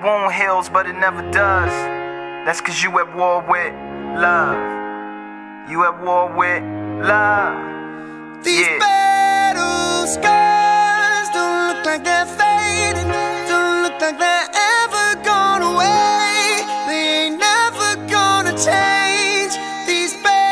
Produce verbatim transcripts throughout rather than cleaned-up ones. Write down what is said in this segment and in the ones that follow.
wound heals, but it never does. That's cause you at war with love. You at war with love. These yeah. battle scars don't look like they're fading, don't look like they're ever gone away. They ain't never gonna change. These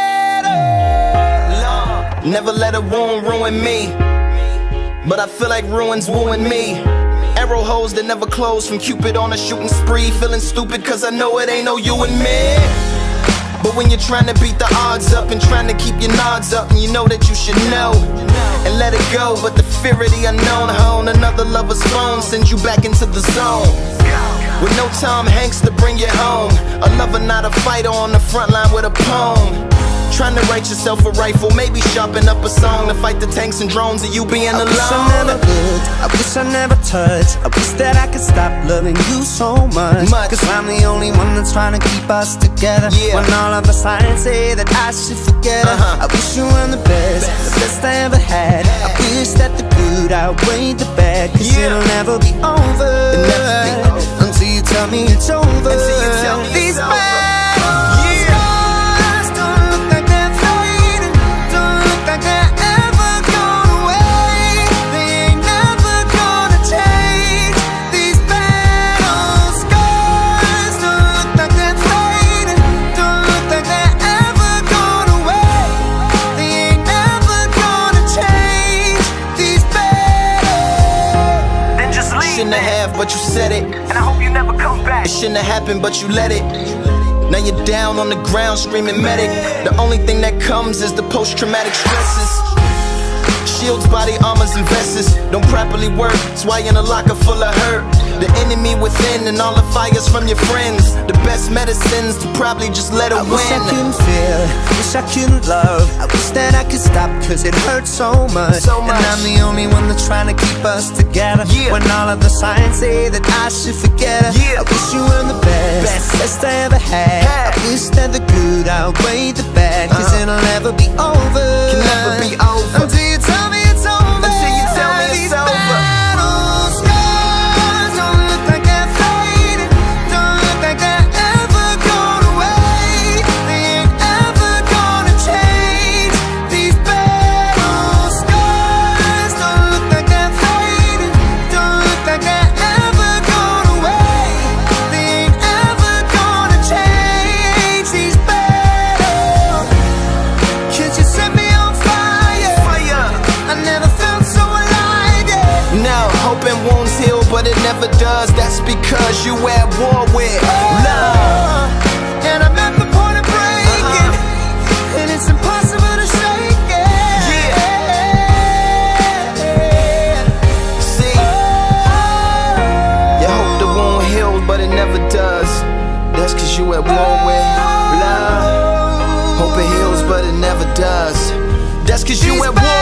battles. Never let a wound ruin me, but I feel like ruins wooing me. Arrow holes that never close from Cupid on a shooting spree. Feeling stupid cause I know it ain't no you and me. But when you're trying to beat the odds up and trying to keep your nods up, and you know that you should know and let it go, but the fear of the unknown hone another lover's phone sends you back into the zone. With no Tom Hanks to bring you home, a lover not a fighter on the front line with a poem. Trying to write yourself a rifle, maybe sharpen up a song to fight the tanks and drones of you being alone. I wish I never looked, I wish I never touched, I wish that I could stop loving you so much, much. Cause I'm the only one that's trying to keep us together, yeah. When all of the signs say that I should forget her, uh-huh. I wish you were the best, best, the best I ever had, yeah. I wish that the good outweighed the bad, cause yeah. it'll never be over, it'll never be over until you tell me it's over. Until you tell me These it's over. But you said it, and I hope you never come back. It shouldn't have happened, but you let it. Now you're down on the ground screaming medic. The only thing that comes is the post-traumatic stresses. Shields, body armors, and vests don't properly work. That's why you're in a locker full of hurt. The enemy within and all the fires from your friends. The best medicines to probably just let it win. I wish I couldn't feel, wish I couldn't love. I wish that I could stop cause it hurts so much, so much. And I'm the only one that's trying to keep us together, yeah. When all of the signs say that I should forget her, yeah. I wish you were the best, best, best I ever had, yeah. I wish that the good outweighed the bad, cause uh-huh. it'll never be over. Can never be over until you tell me it's over. Until you tell me it's over. But it never does, that's because you at war with love. And I'm at the point of breaking, uh-huh. and it's impossible to shake it. Yeah. See, you hope the wound heals, but it never does. That's cause you at war with love. Hope it heals, but it never does. That's cause you at war